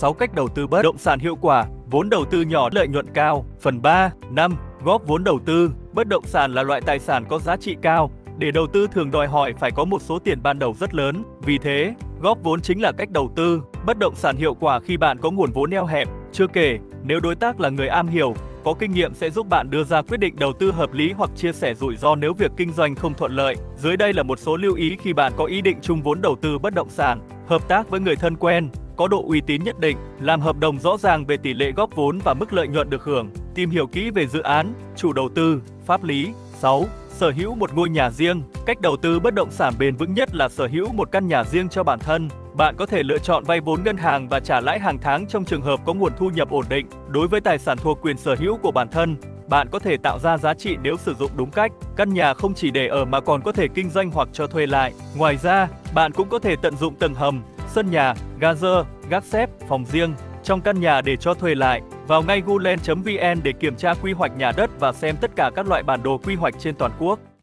6 cách đầu tư bất động sản hiệu quả, vốn đầu tư nhỏ lợi nhuận cao. Phần 3, 5. Góp vốn đầu tư. Bất động sản là loại tài sản có giá trị cao. Để đầu tư thường đòi hỏi phải có một số tiền ban đầu rất lớn. Vì thế, góp vốn chính là cách đầu tư bất động sản hiệu quả khi bạn có nguồn vốn eo hẹp. Chưa kể, nếu đối tác là người am hiểu, có kinh nghiệm sẽ giúp bạn đưa ra quyết định đầu tư hợp lý hoặc chia sẻ rủi ro nếu việc kinh doanh không thuận lợi. Dưới đây là một số lưu ý khi bạn có ý định chung vốn đầu tư bất động sản. Hợp tác với người thân quen, có độ uy tín nhất định, làm hợp đồng rõ ràng về tỷ lệ góp vốn và mức lợi nhuận được hưởng, tìm hiểu kỹ về dự án, chủ đầu tư, pháp lý. 6. Sở hữu một ngôi nhà riêng. Cách đầu tư bất động sản bền vững nhất là sở hữu một căn nhà riêng cho bản thân. Bạn có thể lựa chọn vay vốn ngân hàng và trả lãi hàng tháng trong trường hợp có nguồn thu nhập ổn định. Đối với tài sản thuộc quyền sở hữu của bản thân, bạn có thể tạo ra giá trị nếu sử dụng đúng cách. Căn nhà không chỉ để ở mà còn có thể kinh doanh hoặc cho thuê lại. Ngoài ra, bạn cũng có thể tận dụng tầng hầm, sân nhà, garage, gác xép, phòng riêng trong căn nhà để cho thuê lại. Vào ngay gulen.vn để kiểm tra quy hoạch nhà đất và xem tất cả các loại bản đồ quy hoạch trên toàn quốc.